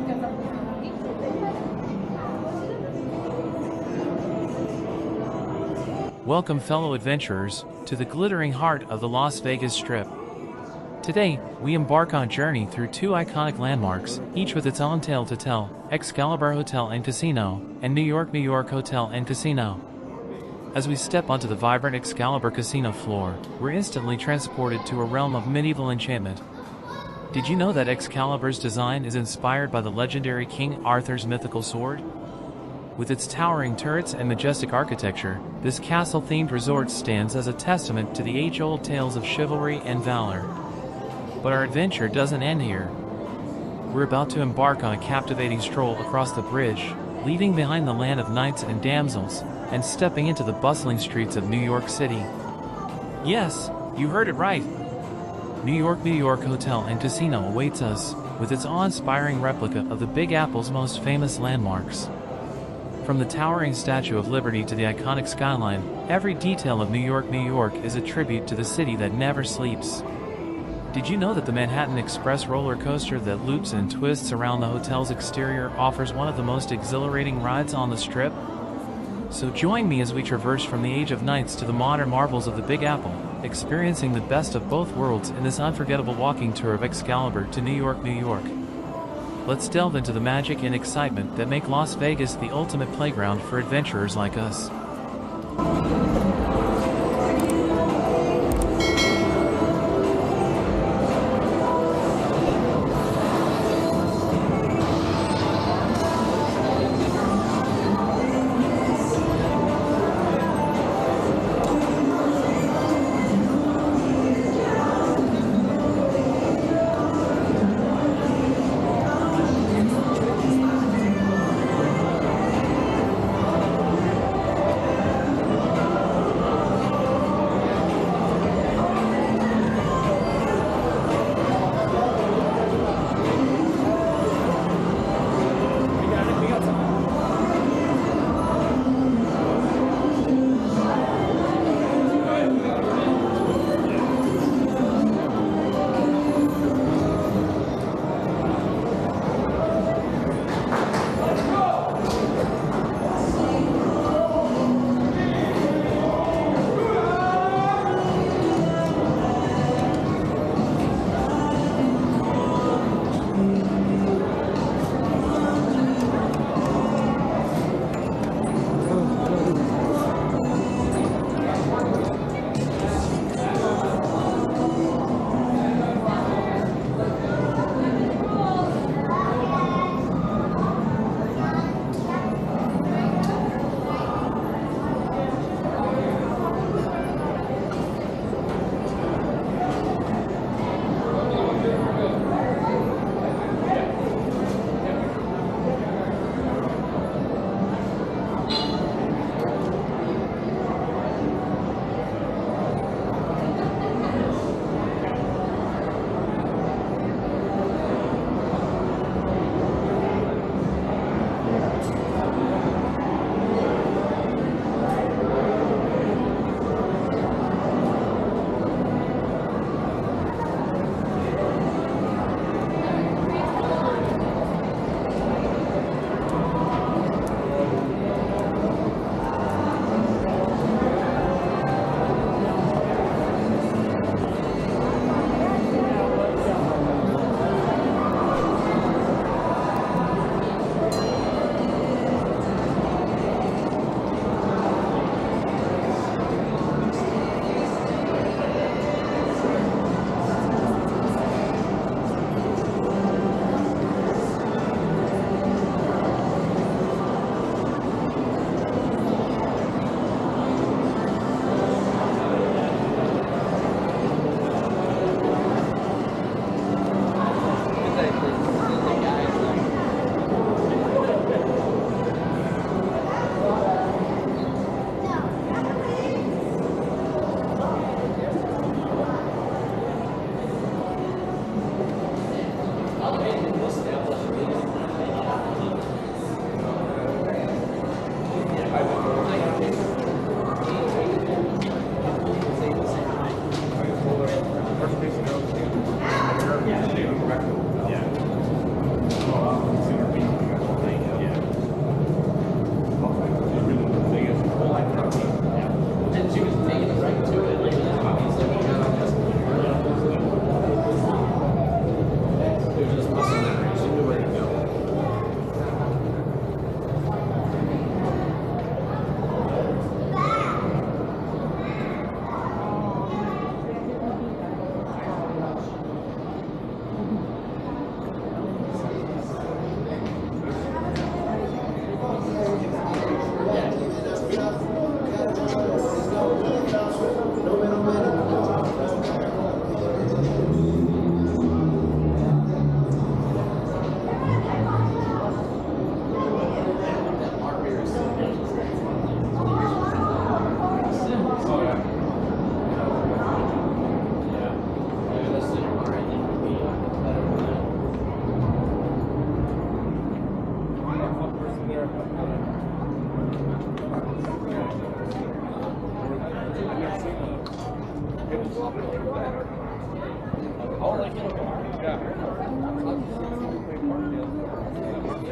Welcome, fellow adventurers, to the glittering heart of the Las Vegas Strip. Today, we embark on a journey through two iconic landmarks, each with its own tale to tell: Excalibur Hotel and Casino, and New York Hotel and Casino. As we step onto the vibrant Excalibur Casino floor, we're instantly transported to a realm of medieval enchantment. Did you know that Excalibur's design is inspired by the legendary King Arthur's mythical sword? With its towering turrets and majestic architecture, this castle-themed resort stands as a testament to the age-old tales of chivalry and valor. But our adventure doesn't end here. We're about to embark on a captivating stroll across the bridge, leaving behind the land of knights and damsels, and stepping into the bustling streets of New York City. Yes, you heard it right. New York Hotel and Casino awaits us, with its awe-inspiring replica of the Big Apple's most famous landmarks. From the towering Statue of Liberty to the iconic Skyline, every detail of New York is a tribute to the city that never sleeps. Did you know that the Manhattan Express roller coaster that loops and twists around the hotel's exterior offers one of the most exhilarating rides on the Strip? So join me as we traverse from the age of knights to the modern marvels of the Big Apple, experiencing the best of both worlds in this unforgettable walking tour of Excalibur to New York. Let's delve into the magic and excitement that make Las Vegas the ultimate playground for adventurers like us.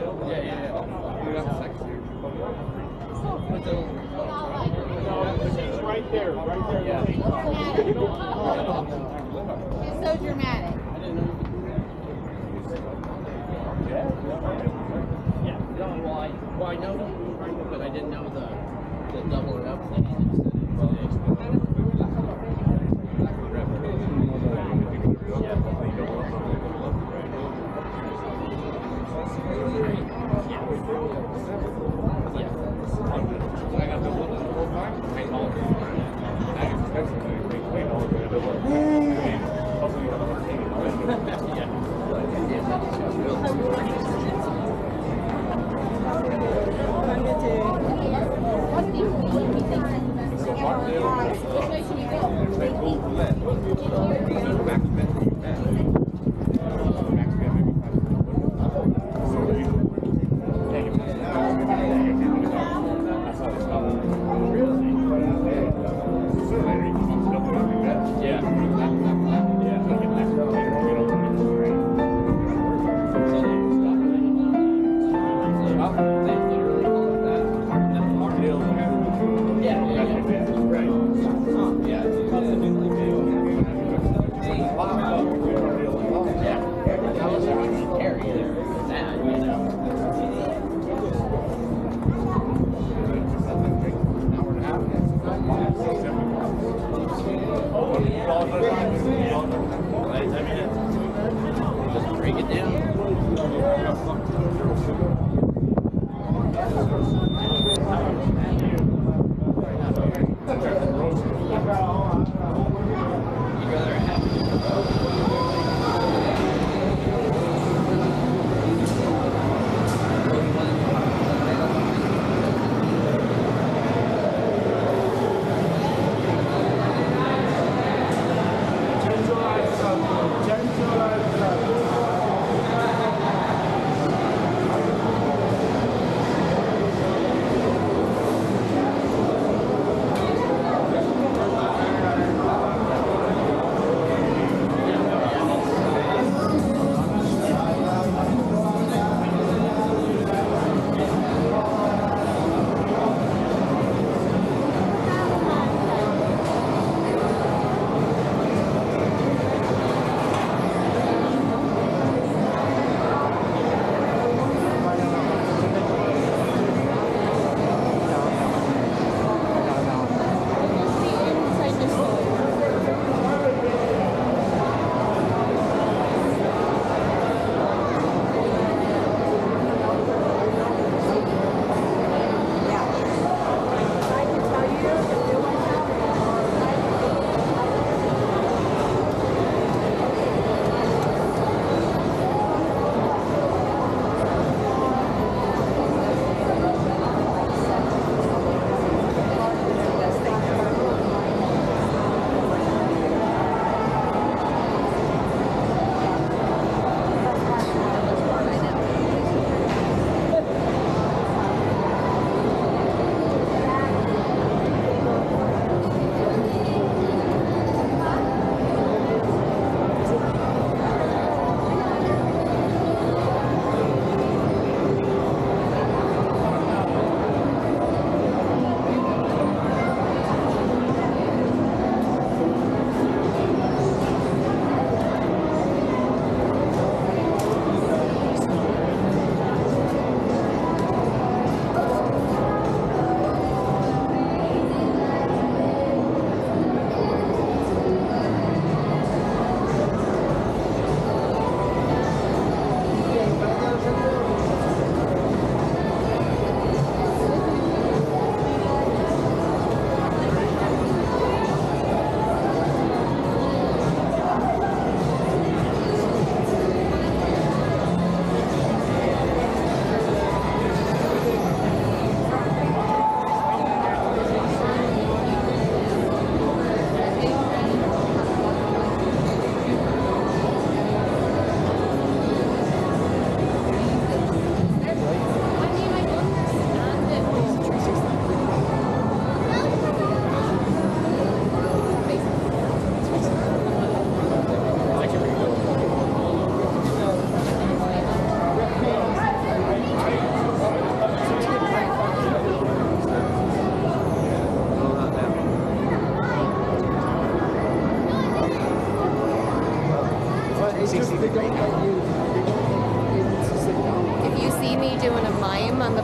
Right there, right there. Yeah. It's so dramatic. Yeah. Well, I know, but I didn't know the doubling up thing.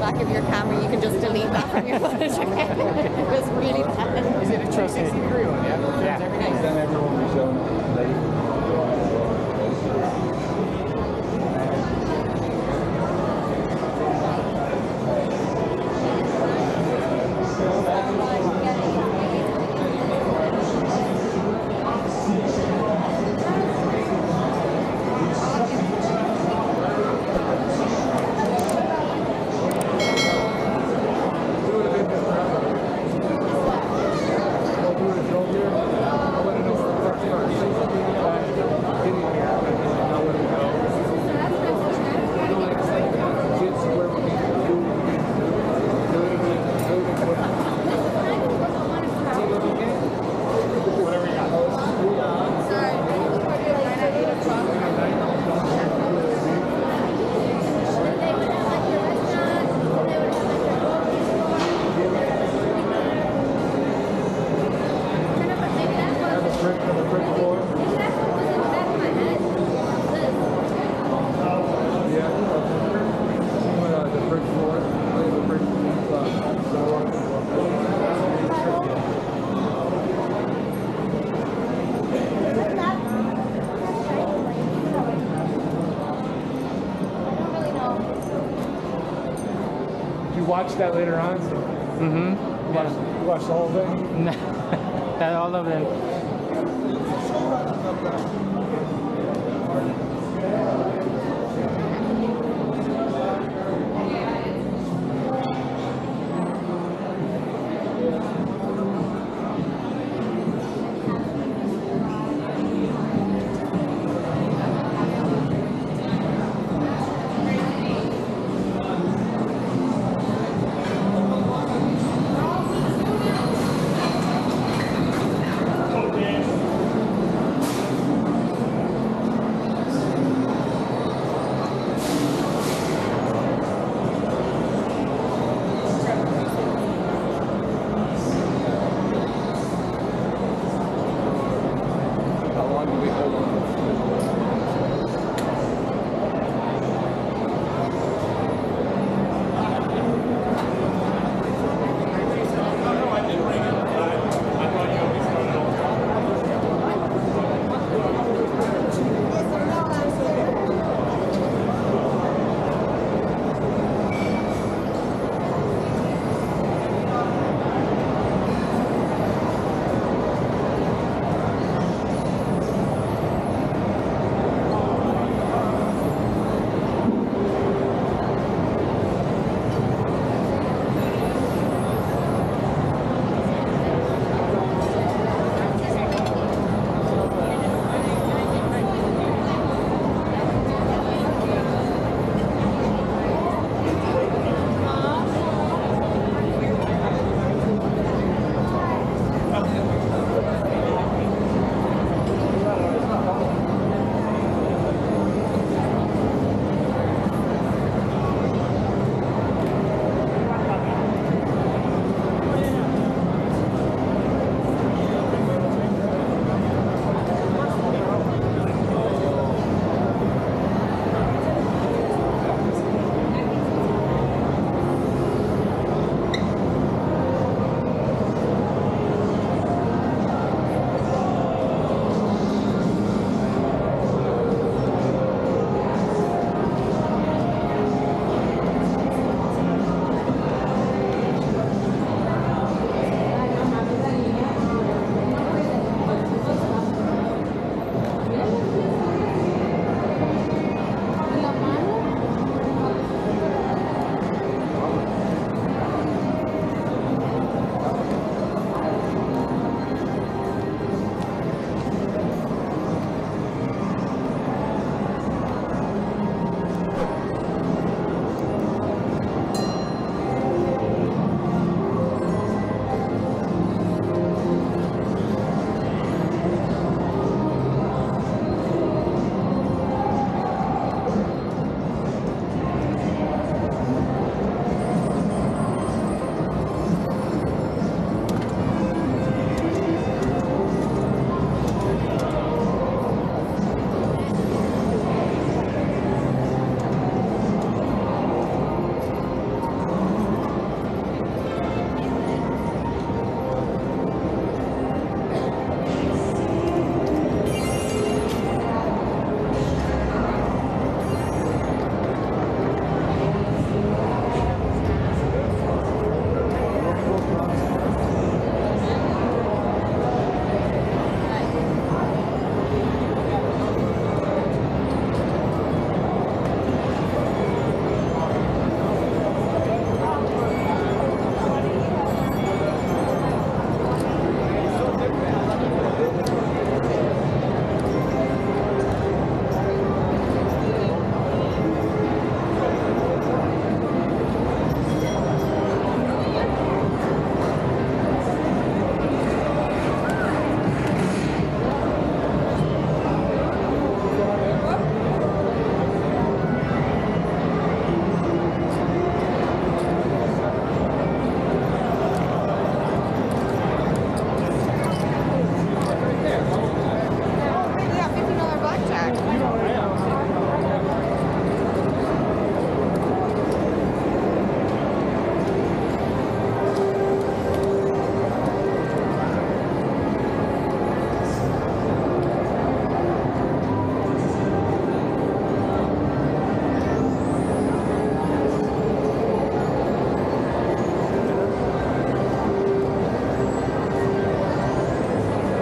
back of your camera, you can just delete that from your footage. It was really bad. Is it a 360 degree one? Yeah. Every day. Then everyone will be showing Watch that later on. So. Mm-hmm. You watched the whole thing? Not all of them.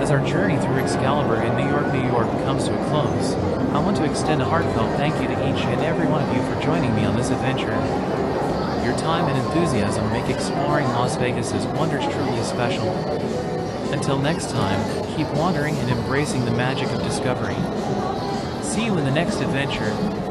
As our journey through Excalibur in New York comes to a close, I want to extend a heartfelt thank you to each and every one of you for joining me on this adventure. Your time and enthusiasm make exploring Las Vegas's wonders truly special. Until next time, keep wandering and embracing the magic of discovery. See you in the next adventure.